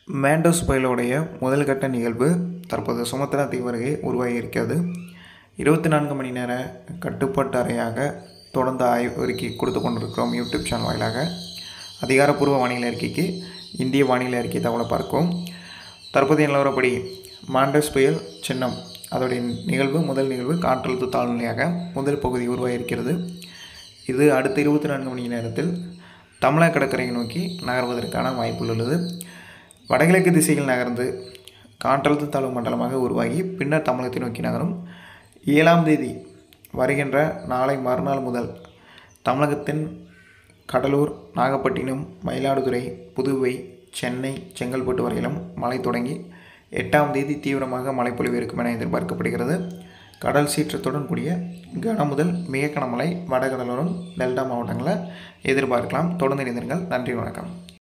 மேண்டோஸ் புயலுடைய முதல் கட்ட நிகழ்வு தற்போது சுமத்ரா தீவு அருகே உருவாகி இருக்கிறது. 24 மணி நேர கட்டுப்பாட்டு அறையாக தொடர்ந்து அறிக்கை கொடுத்து கொண்டிருக்கிறோம். யூடியூப் சேனல் வாயிலாக அதிகாரப்பூர்வ வானிலை அறிக்கைக்கு இந்திய வானிலை அறிக்கை தகவலை பார்க்கும். தற்போதைய நிலவரப்படி மாண்டோஸ் புயல் சின்னம் அதோடைய முதல் நிகழ்வு காற்றழுத்த தாழ்நிலையாக முதல் பகுதி உருவாகி இருக்கிறது. இது அடுத்த 24 மணி நேரத்தில் தமிழக கடற்கரையை நோக்கி நகர்வதற்கான வாய்ப்புகள் உள்ளது. வடகிழக்கு திசையில் நகர்ந்து காற்றழுத்த தாழ்வு மண்டலமாக உருவாகி பின்னர் தமிழகத்தை நோக்கி நகரும். 7ஆம் தேதி வருகின்ற நாளை மறுநாள் முதல் தமிழகத்தின் கடலூர், நாகப்பட்டினம், மயிலாடுதுறை, புதுவை, சென்னை, செங்கல்பட்டு வரையிலும் மழை தொடங்கி 8ஆம் தேதி தீவிரமாக மழைப்பொழிவு இருக்கும் என எதிர்பார்க்கப்படுகிறது. கடல் சீற்றத்துடன் கூடிய கன முதல் மிக கனமழை வடகடலோரம், டெல்டா மாவட்டங்களில் எதிர்பார்க்கலாம். தொடர்ந்து இணைந்திருங்கள். நன்றி, வணக்கம்.